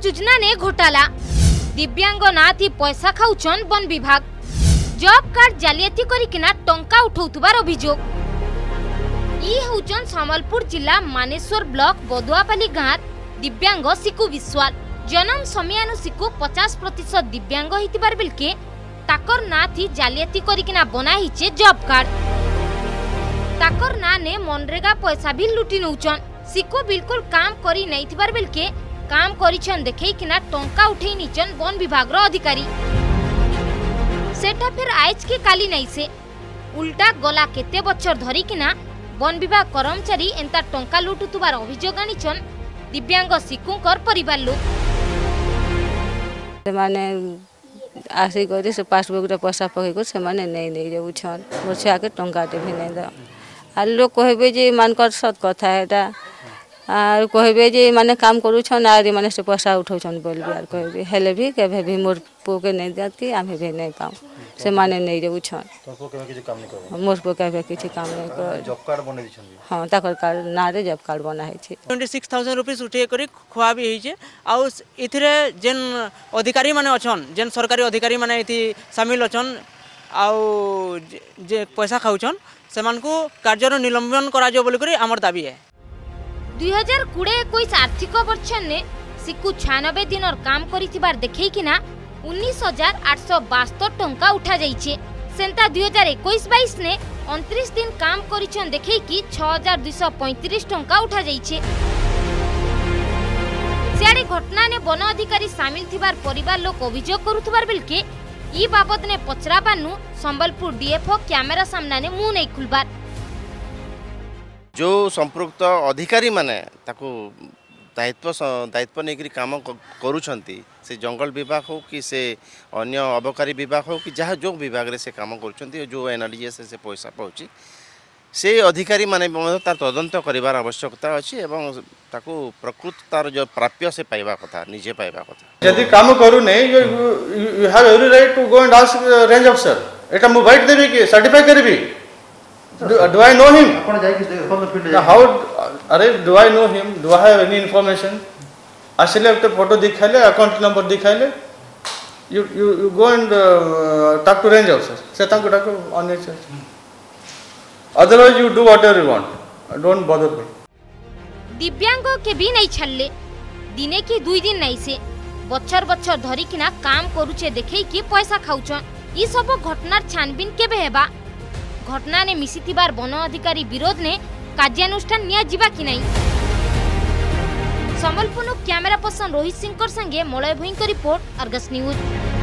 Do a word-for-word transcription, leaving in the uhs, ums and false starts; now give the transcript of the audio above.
योजना ने घोटाला दिव्यांग नाथी पैसा खाउछन वन विभाग जॉब कार्ड जालियाती करिकिना टंका उठौतुबार अभियोग। ई होउछन संबलपुर जिला मानेश्वर ब्लॉक बदुआपाली गाँव दिव्यांग सिकु विश्वाल जन्म समयानु सिकु पचास प्रतिशत दिव्यांग होइतिबार बिलके ताकर नाथी जालियाती करिकिना बनाहिचे जॉब कार्ड। ताकर ना ने मनरेगा पैसा भी लुटी नउछन। सिकु बिल्कुल काम करी नैथिबार बिलके काम करिछन देखैकिना टंका उठै निचन वन विभाग रो अधिकारी। सेटा फिर आइज के काली नै से उल्टा गला केते बछर धरिकिना वन विभाग कर्मचारी एंता टंका लुटुतुबार अभियोग आनिछन दिव्यांग सिकुंकर परिवार लोक। माने आसी करी से पासबुक रे पैसा पकेको से माने नै नै जाउछन मोर छा के टंका ते भी नै द आ लोग कहबे जे मानकर सत कथा एटा आ कहबे जे माने काम करूछन आ माने से पैसा उठौछन बोलबे आर कहबे हेले भी केबे भी मोर पोके नै जाती आमे भी नै पाऊ से माने नै जाउछन तो को केबे किछ काम नै कर मोर पोके केबे किछ काम नै कर जॉब कार्ड बनै दिछन हां ताकर कार्ड ना रे जॉब कार्ड बना है छै छब्बीस हज़ार रुपीस उठे करी खुआ भी है जे आ इथिरे जेन अधिकारी माने अछन जेन सरकारी अधिकारी माने इथि शामिल अछन आ जे पैसा खाउछन सेमान को कार्यर निलंबन करा जो बोल करी हमर दाबी है। दुई हजार कोड़े इक्कीस आर्थिक वर्ष ने सिकु छियानबे दिन और काम करिथिबार देखैकिना उन्नीस हजार आठ सौ बासठ टंका उठा जाइछे। सेंता दुई हजार इक्कीस बाईस ने उनतीस दिन काम करिछन देखैकि छह हजार दो सौ पैंतीस टंका उठा जाइछे। सियाड़े घटना ने वन अधिकारी सामिल थिबार परिवार लोक अभियोग करुथबार बिलके ई बाबत ने पचराबानु संबलपुर डीएफओ कैमेरा सामना ने मुंह नहीं खुलबार। जो संपृक्त अधिकारी माने ताको दायित्व दायित्व नहीं काम करुछंती से जंगल विभाग हो कि से अन्य अबकारी विभाग हो कि जहाँ जो विभाग रे से काम करुछंती जो एनआरजीएस से पैसा पाउची से अधिकारी माने तार तदंत करिवार आवश्यकता अछि एवं ताको प्रकृत तार जो प्राप्य से पाइबा कथा निजे पाइबा कथा यदि काम करू नै you have every right to go and ask range officer एटा मु वाइट देबी कि सर्टिफाई करबी Do, do I know him? How? अरे do I know him? Do I have any information? आसिले एक फोटो दिखाइले अकाउंट नंबर दिखाइले you you you go and uh, talk to range officer से ताको ताको ऑन otherwise you do whatever you want. Don't bother me. दिव्यांगों के भी नहीं छल्ले दिने की दुई दिन नहीं से बच्चर बच्चर धरी किना काम करूचे देखे कि पैसा खाउछन। ई सब घटनार छानबीन केबे हेबा घटना ने मिसिथिबार वन अधिकारी विरोध ने कार्यानुष्ठान निया जिबा कि नहीं। संबलपुर कैमरा पर्सन रोहित सिंह संगे मलय भुईं रिपोर्ट अर्गस न्यूज।